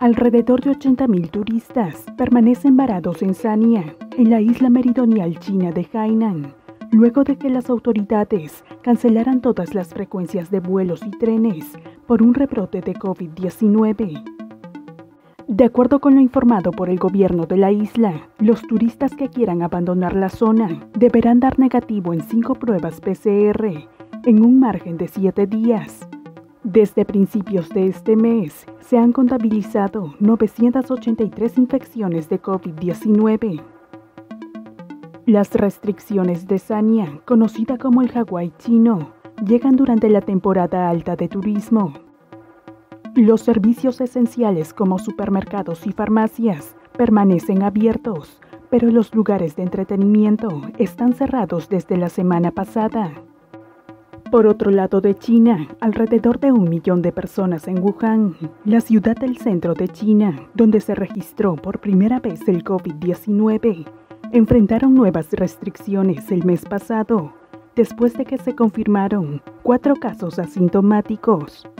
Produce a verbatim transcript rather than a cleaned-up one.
Alrededor de ochenta mil turistas permanecen varados en Sanya, en la isla meridional china de Hainan, luego de que las autoridades cancelaran todas las frecuencias de vuelos y trenes por un rebrote de COVID diecinueve. De acuerdo con lo informado por el gobierno de la isla, los turistas que quieran abandonar la zona deberán dar negativo en cinco pruebas P C R en un margen de siete días. Desde principios de este mes, se han contabilizado novecientas ochenta y tres infecciones de COVID diecinueve. Las restricciones de Sanya, conocida como el Hawái chino, llegan durante la temporada alta de turismo. Los servicios esenciales como supermercados y farmacias permanecen abiertos, pero los lugares de entretenimiento están cerrados desde la semana pasada. Por otro lado de China, alrededor de un millón de personas en Wuhan, la ciudad del centro de China, donde se registró por primera vez el COVID diecinueve, enfrentaron nuevas restricciones el mes pasado, después de que se confirmaron cuatro casos asintomáticos.